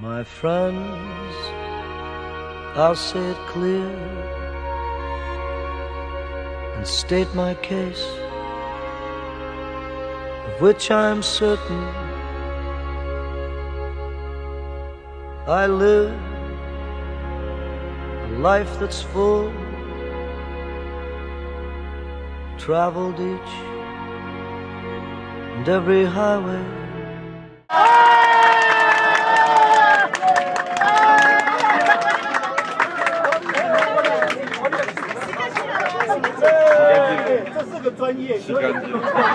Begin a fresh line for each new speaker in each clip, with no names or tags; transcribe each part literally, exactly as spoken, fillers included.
My friends, I'll say it clear and state my case, of which I'm certain. I live a life that's full, traveled each and every highway.
洗干净。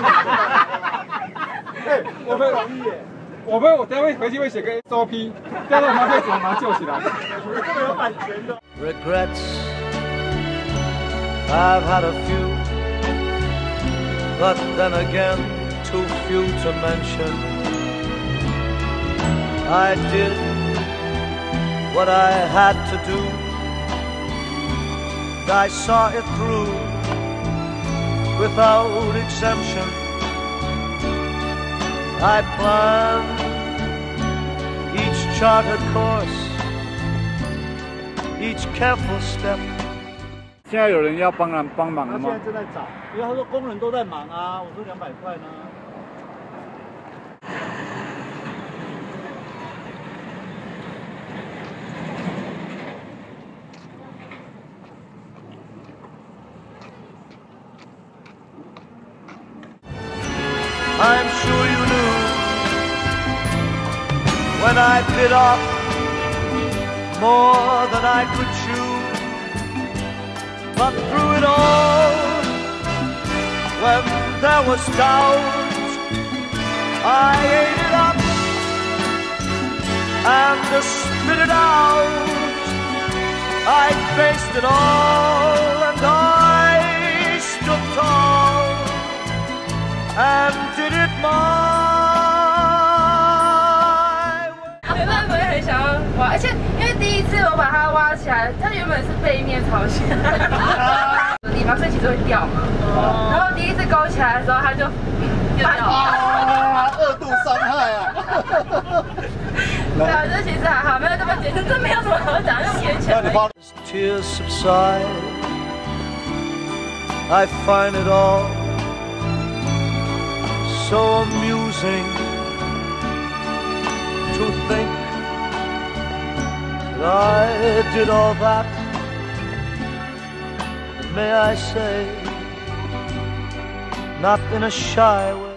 哎，我们我们我待会回去会写个 S O P， 待会麻醉怎么把它救起来？这个有版权的。
Regrets, I've had a few, but then again, too few to mention. I did what I had to do. I saw it through without exemption. I planned each charted course, each careful step.
现在有人要帮忙帮忙了吗？
他现在正在找，因为他说工人都在忙啊。我说两百块呢。
I'm sure you knew when I bit off more than I could chew. But through it all, when there was doubt, I ate it up and spit it out. I faced it all and I stood tall and did it my way.
原本我也很想要挖，而且因为第一次我把它挖起来，它原本是背面朝向的地方，所以其实会掉嘛。然后第一次勾起来的时候，它就翻掉。
啊，二度伤害啊！
对啊，这其实还好，没有这么简单，这没有什么好讲，用眼前。
Tears subside, I find it all so amusing to think that I did all that. May I say, not in a shy way.